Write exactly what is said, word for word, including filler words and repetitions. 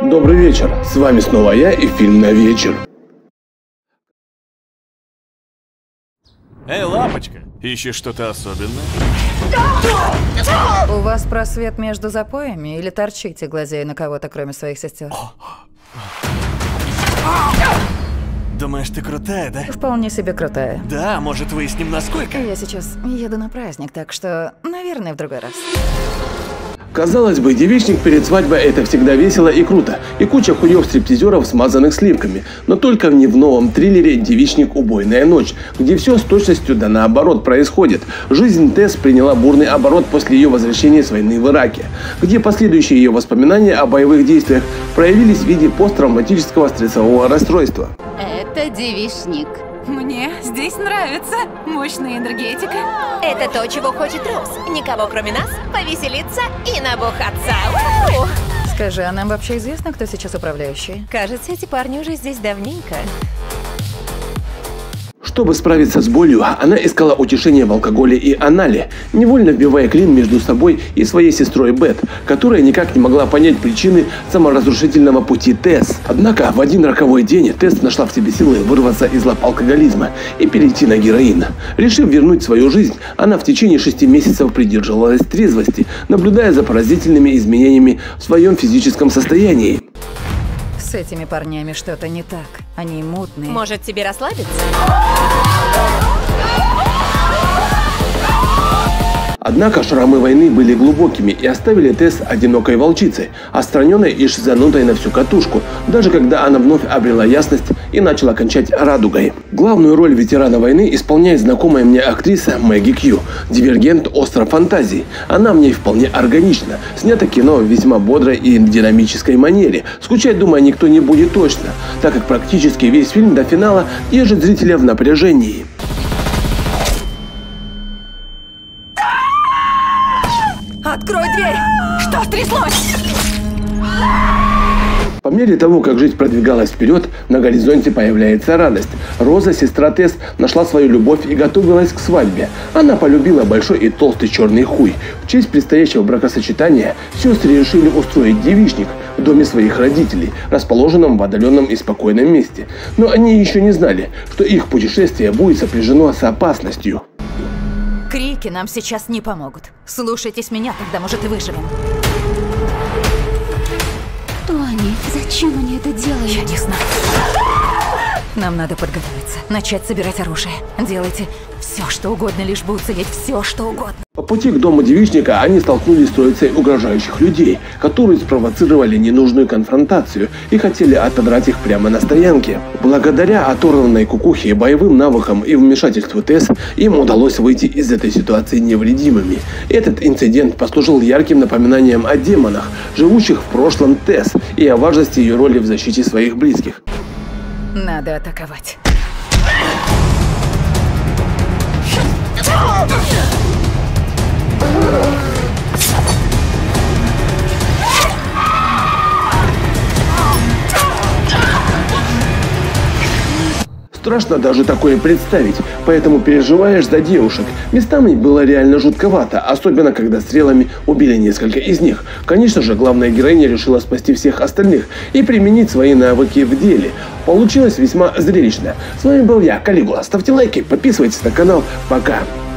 Добрый вечер, с вами снова я и фильм на вечер. Эй, лапочка, ищешь что-то особенное? У вас просвет между запоями или торчите, глазея на кого-то, кроме своих сестер? Думаешь, ты крутая, да? Вполне себе крутая. Да, может, выясним, насколько? Я сейчас еду на праздник, так что, наверное, в другой раз. Казалось бы, девичник перед свадьбой — это всегда весело и круто, и куча хуёв-стриптизеров, смазанных сливками. Но только не в новом триллере «Девичник. Убойная ночь», где все с точностью да наоборот происходит. Жизнь Тесс приняла бурный оборот после ее возвращения с войны в Ираке, где последующие ее воспоминания о боевых действиях проявились в виде посттравматического стрессового расстройства. Это девичник. Мне здесь нравится мощная энергетика. Это то, чего хочет Роуз. Никого кроме нас, повеселиться и набухаться. У-у-у! Скажи, а нам вообще известно, кто сейчас управляющий? Кажется, эти парни уже здесь давненько. Чтобы справиться с болью, она искала утешение в алкоголе и анале, невольно вбивая клин между собой и своей сестрой Бет, которая никак не могла понять причины саморазрушительного пути Тесс. Однако в один роковой день Тесс нашла в себе силы вырваться из лап алкоголизма и перейти на героин. Решив вернуть свою жизнь, она в течение шести месяцев придерживалась трезвости, наблюдая за поразительными изменениями в своем физическом состоянии. С этими парнями что-то не так. Они мутные. Может, тебе расслабиться? Однако шрамы войны были глубокими и оставили Тесс одинокой волчицей, отстраненной и шизанутой на всю катушку, даже когда она вновь обрела ясность и начала кончать радугой. Главную роль ветерана войны исполняет знакомая мне актриса Мэгги Кью, дивергент остров фантазии. Она в ней вполне органична, снято кино в весьма бодрой и динамической манере. Скучать, думаю, никто не будет точно, так как практически весь фильм до финала держит зрителя в напряжении. Открой дверь! Что стряслось? По мере того, как жизнь продвигалась вперед, на горизонте появляется радость. Роза, сестра Тесс, нашла свою любовь и готовилась к свадьбе. Она полюбила большой и толстый черный хуй. В честь предстоящего бракосочетания сестры решили устроить девичник в доме своих родителей, расположенном в отдаленном и спокойном месте. Но они еще не знали, что их путешествие будет сопряжено с опасностью. Крики нам сейчас не помогут. Слушайтесь меня, тогда, может, и выживем. Кто они? Зачем они это делают? Я не знаю. Нам надо подготовиться, начать собирать оружие. Делайте все, что угодно, лишь бы уцелеть все, что угодно. По пути к дому девичника они столкнулись с троицей угрожающих людей, которые спровоцировали ненужную конфронтацию и хотели отодрать их прямо на стоянке. Благодаря оторванной кукухе, боевым навыкам и вмешательству Тесс, им удалось выйти из этой ситуации невредимыми. Этот инцидент послужил ярким напоминанием о демонах, живущих в прошлом Тесс, и о важности ее роли в защите своих близких. Надо атаковать. Страшно даже такое представить, поэтому переживаешь за девушек. Местами было реально жутковато, особенно когда стрелами убили несколько из них. Конечно же, главная героиня решила спасти всех остальных и применить свои навыки в деле. Получилось весьма зрелищно. С вами был я, Калигула. Ставьте лайки, подписывайтесь на канал. Пока!